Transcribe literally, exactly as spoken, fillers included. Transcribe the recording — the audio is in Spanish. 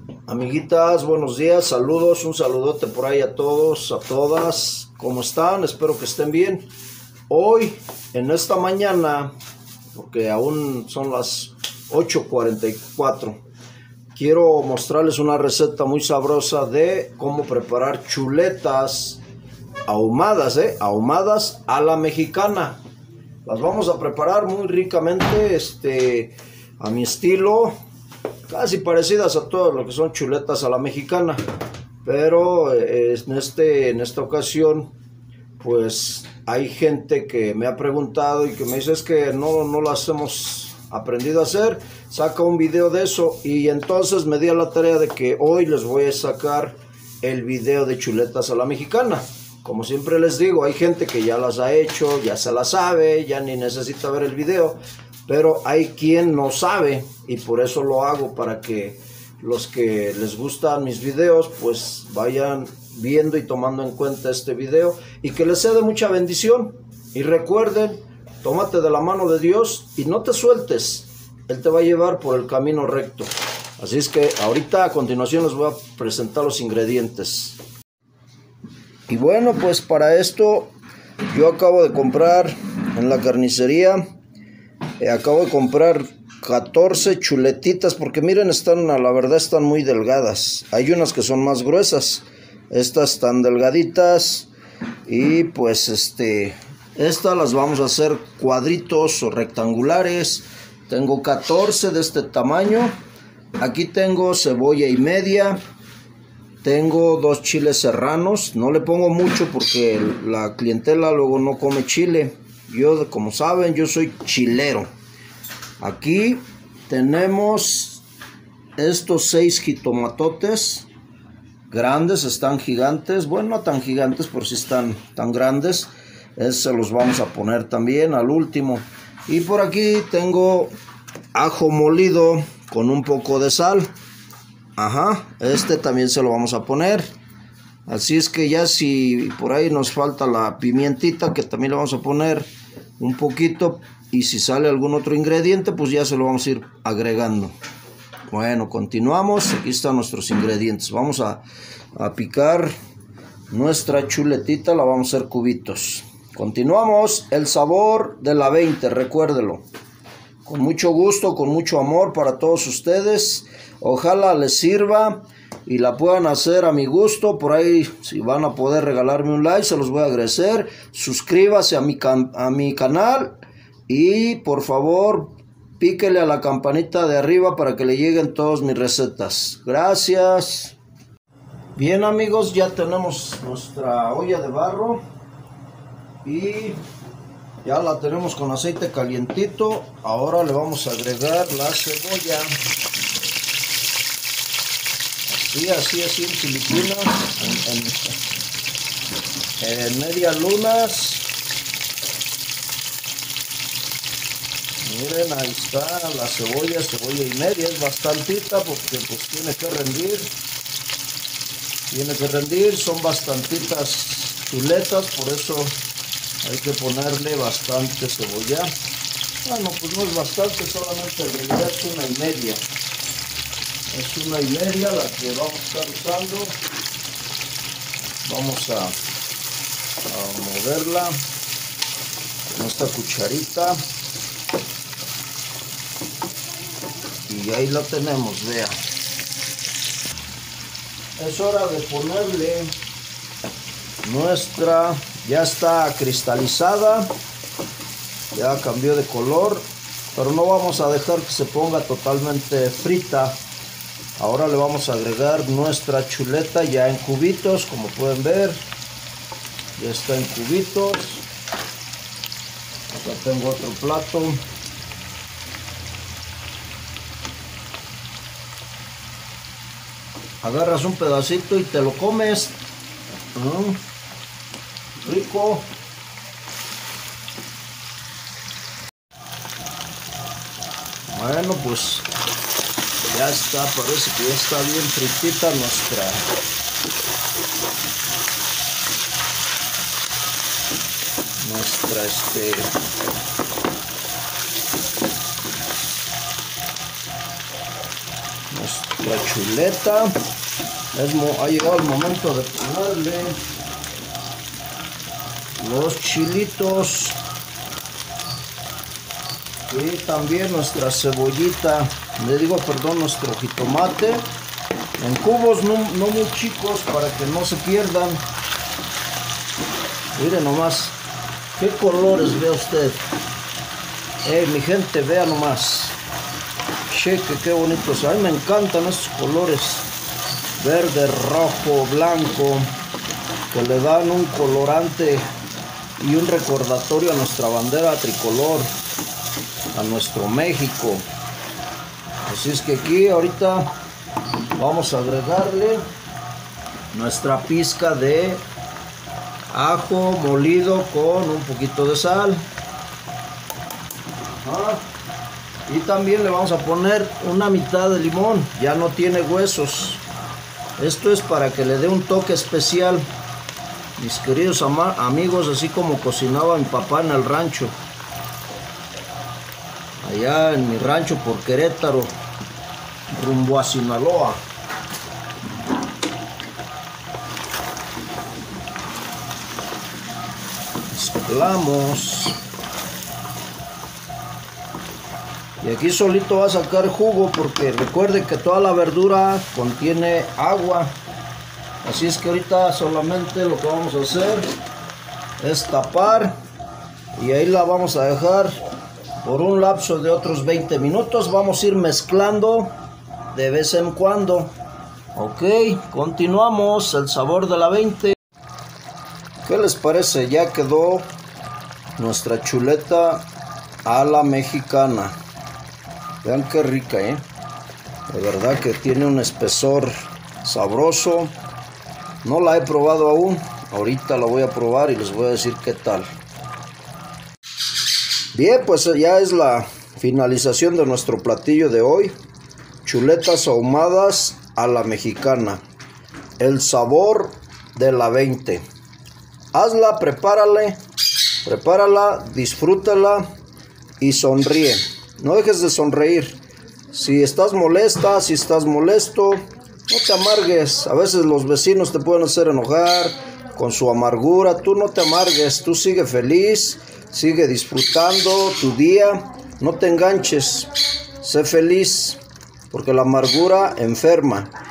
Amiguitas, buenos días, saludos, un saludote por ahí a todos, a todas, ¿cómo están? Espero que estén bien. Hoy, en esta mañana, porque aún son las ocho cuarenta y cuatro, quiero mostrarles una receta muy sabrosa de cómo preparar chuletas ahumadas, ¿eh? Ahumadas a la mexicana. Las vamos a preparar muy ricamente, este, a mi estilo, casi parecidas a todo lo que son chuletas a la mexicana, pero eh, en, este, en esta ocasión pues hay gente que me ha preguntado y que me dice es que no, no las hemos aprendido a hacer, saca un video de eso, y entonces me di a la tarea de que hoy les voy a sacar el video de chuletas a la mexicana. Como siempre les digo, hay gente que ya las ha hecho, ya se las sabe, ya ni necesita ver el video, pero hay quien no sabe, y por eso lo hago, para que los que les gustan mis videos pues vayan viendo y tomando en cuenta este video y que les sea de mucha bendición. Y recuerden, tómate de la mano de Dios y no te sueltes, Él te va a llevar por el camino recto. Así es que ahorita a continuación les voy a presentar los ingredientes. Y bueno, pues para esto yo acabo de comprar en la carnicería, eh, acabo de comprar catorce chuletitas, porque miren, están, a la verdad están muy delgadas. Hay unas que son más gruesas, estas están delgaditas, y pues este, estas las vamos a hacer cuadritos o rectangulares. Tengo catorce de este tamaño. Aquí tengo cebolla y media. Tengo dos chiles serranos, no le pongo mucho porque la clientela luego no come chile. Yo, como saben, yo soy chilero. Aquí tenemos estos seis jitomatotes grandes, están gigantes. Bueno, no tan gigantes, por si están tan grandes. Esos se los vamos a poner también al último. Y por aquí tengo ajo molido con un poco de sal. Ajá, este también se lo vamos a poner. Así es que ya si por ahí nos falta la pimientita, que también le vamos a poner un poquito, y si sale algún otro ingrediente pues ya se lo vamos a ir agregando. Bueno, continuamos. Aquí están nuestros ingredientes. Vamos a, a picar nuestra chuletita, la vamos a hacer cubitos. Continuamos. El sabor de la veinte, recuérdelo. Con mucho gusto, con mucho amor para todos ustedes. Ojalá les sirva y la puedan hacer a mi gusto. Por ahí, si van a poder regalarme un like, se los voy a agradecer. Suscríbase a mi, can a mi canal y por favor píquele a la campanita de arriba para que le lleguen todas mis recetas. Gracias. Bien, amigos, ya tenemos nuestra olla de barro y ya la tenemos con aceite calientito. Ahora le vamos a agregar la cebolla. Así, así, así, en Filipinas, en, en, en medias lunas. Miren, ahí está la cebolla, cebolla y media. Es bastantita porque pues tiene que rendir. Tiene que rendir, son bastantitas chuletas, por eso hay que ponerle bastante cebolla. Bueno, pues no es bastante, solamente en realidad es una y media. Es una y media la que vamos a estar usando. Vamos a, a moverla con esta cucharita. Y ahí la tenemos, vea. Es hora de ponerle nuestra, ya está cristalizada, ya cambió de color, pero no vamos a dejar que se ponga totalmente frita. Ahora le vamos a agregar nuestra chuleta ya en cubitos, como pueden ver, ya está en cubitos. Acá tengo otro plato. Agarras un pedacito y te lo comes. Mm, rico. Bueno, pues ya está, parece que ya está bien fritita nuestra nuestra este nuestra chuleta. Es mo ha llegado el momento de ponerle los chilitos y también nuestra cebollita, le digo perdón, nuestro jitomate en cubos no, no muy chicos para que no se pierdan. Miren nomás qué colores ve usted. Eh, mi gente, vea nomás, cheque qué bonitos. A mí me encantan estos colores verde, rojo, blanco, que le dan un colorante y un recordatorio a nuestra bandera tricolor, a nuestro México. Así es que aquí ahorita vamos a agregarle nuestra pizca de ajo molido con un poquito de sal. Ah, y también le vamos a poner una mitad de limón, ya no tiene huesos. Esto es para que le dé un toque especial, mis queridos amigos, así como cocinaba mi papá en el rancho, allá en mi rancho por Querétaro, rumbo a Sinaloa. Mezclamos. Y aquí solito va a sacar jugo, porque recuerden que toda la verdura contiene agua. Así es que ahorita solamente lo que vamos a hacer es tapar y ahí la vamos a dejar por un lapso de otros veinte minutos. Vamos a ir mezclando de vez en cuando. Ok, continuamos. El sabor de la veinte. ¿Qué les parece? Ya quedó nuestra chuleta a la mexicana. Vean qué rica, ¿eh? De verdad que tiene un espesor sabroso. No la he probado aún. Ahorita la voy a probar y les voy a decir qué tal. Bien, pues ya es la finalización de nuestro platillo de hoy. Chuletas ahumadas a la mexicana. El sabor de la veinte. Hazla, prepárale, prepárala, disfrútala y sonríe. No dejes de sonreír. Si estás molesta, si estás molesto, no te amargues. A veces los vecinos te pueden hacer enojar con su amargura. Tú no te amargues, tú sigue feliz, sigue disfrutando tu día. No te enganches, sé feliz, porque la amargura enferma.